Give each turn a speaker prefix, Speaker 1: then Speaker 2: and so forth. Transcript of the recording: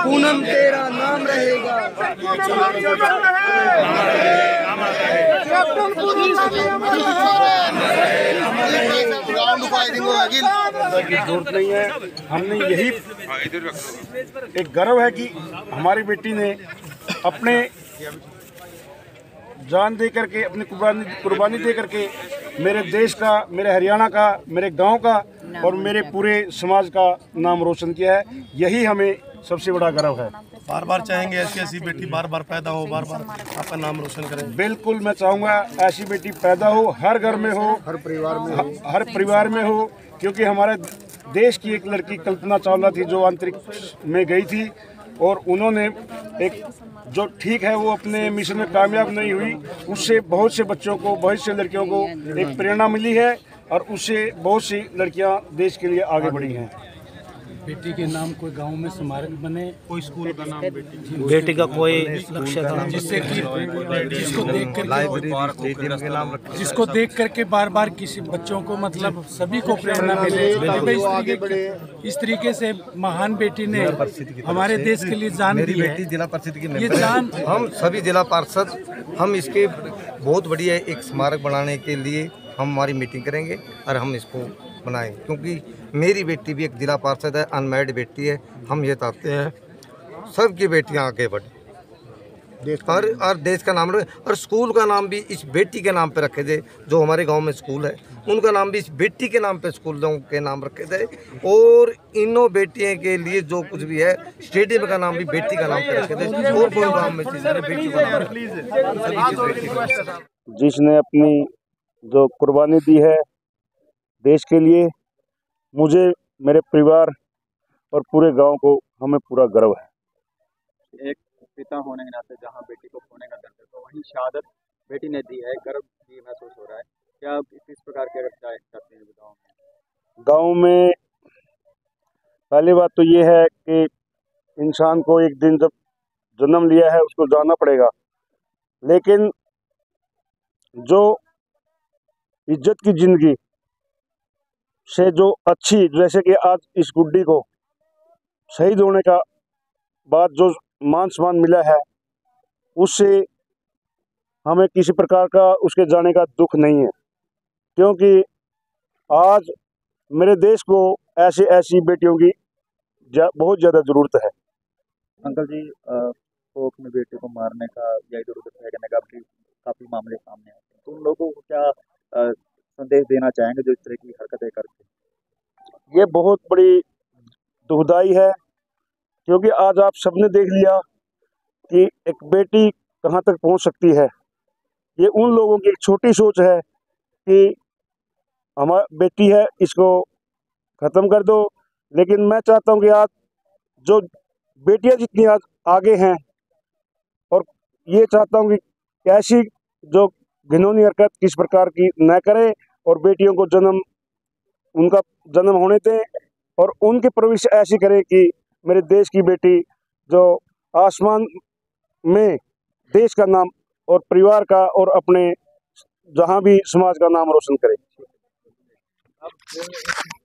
Speaker 1: पूनम तेरा नाम रहेगा।
Speaker 2: की जरूरत नहीं है। हमने यही एक गर्व है कि हमारी बेटी ने अपने जान दे करके, अपनी कुर्बानी दे करके मेरे देश का, मेरे हरियाणा का, मेरे गांव का और मेरे पूरे समाज का नाम रोशन किया है। यही हमें सबसे बड़ा गर्व है।
Speaker 3: बार बार चाहेंगे ऐसी बेटी बार बार पैदा हो, बार बार आपका नाम रोशन करें।
Speaker 2: बिल्कुल, मैं चाहूँगा ऐसी बेटी पैदा हो, हर घर में हो, हर परिवार में हो, क्योंकि हमारे देश की एक लड़की कल्पना चावला थी जो अंतरिक्ष में गई थी और उन्होंने एक जो ठीक है वो अपने मिशन में कामयाब नहीं हुई, उससे बहुत से बच्चों को, बहुत से लड़कियों को एक प्रेरणा मिली है और उससे बहुत सी लड़कियां देश के लिए आगे बढ़ी हैं।
Speaker 4: बेटी के नाम कोई गांव में स्मारक बने, कोई स्कूल का नाम
Speaker 1: बेटी का कोई लक्ष्य था
Speaker 4: जिससे कि जिसको देख करके बार बार किसी बच्चों को, मतलब सभी को प्रेरणा मिले। इस तरीके से महान बेटी ने हमारे देश के लिए जान दी है।
Speaker 5: जिला परिषद की
Speaker 4: ये जान
Speaker 5: हम सभी जिला पार्षद हम इसके बहुत बढ़िया एक स्मारक बनाने के लिए हम हमारी मीटिंग करेंगे और हम इसको बनाएं, क्योंकि मेरी बेटी भी एक जिला पार्षद है, अनमैरिड बेटी है। हम ये चाहते हैं सबकी बेटियां आगे बढ़े और देश का नाम रखे और स्कूल का नाम भी इस बेटी के नाम पे रखे जाए। जो हमारे गांव में स्कूल है उनका नाम भी इस बेटी के नाम पे स्कूलों के नाम रखे जाए और इनों बेटियों के लिए जो कुछ भी है स्टेडियम का नाम भी बेटी का नाम पे रखे जाए और कोई गाँव में बेटी का नाम।
Speaker 2: जिसने अपनी जो कुर्बानी दी है देश के लिए, मुझे, मेरे परिवार और पूरे गांव को हमें पूरा गर्व है।
Speaker 6: एक पिता होने के नाते जहां बेटी को खोने का दर्द है, तो वहीं शहादत बेटी ने दी है, गर्व भी महसूस हो रहा है। क्या किस प्रकार के अगर चाहते हैं
Speaker 2: गाँव में? पहली बात तो ये है कि इंसान को एक दिन जब जन्म लिया है उसको जाना पड़ेगा, लेकिन जो इज्जत की जिंदगी से जो अच्छी, जैसे कि आज इस गुड्डी को शहीद होने का बाद जो मान सम्मान मिला है, उससे हमें किसी प्रकार का उसके जाने का दुख नहीं है, क्योंकि आज मेरे देश को ऐसी बेटियों की बहुत ज़्यादा ज़रूरत है।
Speaker 6: अंकल जी, को अपने बेटे को मारने का या इधर उधर फेंकने का भी काफ़ी मामले सामने आते हैं, तो उन लोगों को क्या संदेश देना चाहेंगे जो इस तरह की हरकतें करते हैं?
Speaker 2: ये बहुत बड़ी दुखदाई है, क्योंकि आज आप सबने देख लिया कि एक बेटी कहाँ तक पहुँच सकती है। ये उन लोगों की एक छोटी सोच है कि हमारी बेटी है, इसको ख़त्म कर दो। लेकिन मैं चाहता हूँ कि आज जो बेटियां जितनी आज आगे हैं, और ये चाहता हूँ कि ऐसी जो घिनौनी हरकत किस प्रकार की न करें और बेटियों को उनका जन्म होने दें और उनकी परवरिश ऐसी करें कि मेरे देश की बेटी जो आसमान में देश का नाम और परिवार का और अपने जहाँ भी समाज का नाम रोशन करे।